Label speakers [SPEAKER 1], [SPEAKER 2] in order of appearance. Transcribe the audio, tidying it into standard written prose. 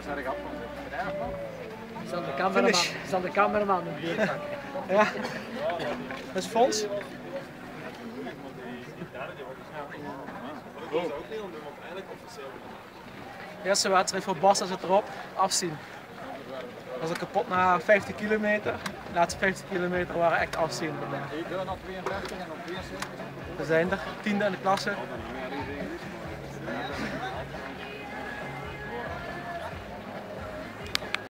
[SPEAKER 1] Zal de cameraman een bier pakken?
[SPEAKER 2] Ja, dat is Fons. De eerste wedstrijd voor Barca zit erop, afzien. Was al kapot na 50 kilometer. De laatste 50 kilometer waren echt afzien. We zijn er, 10e in de klasse.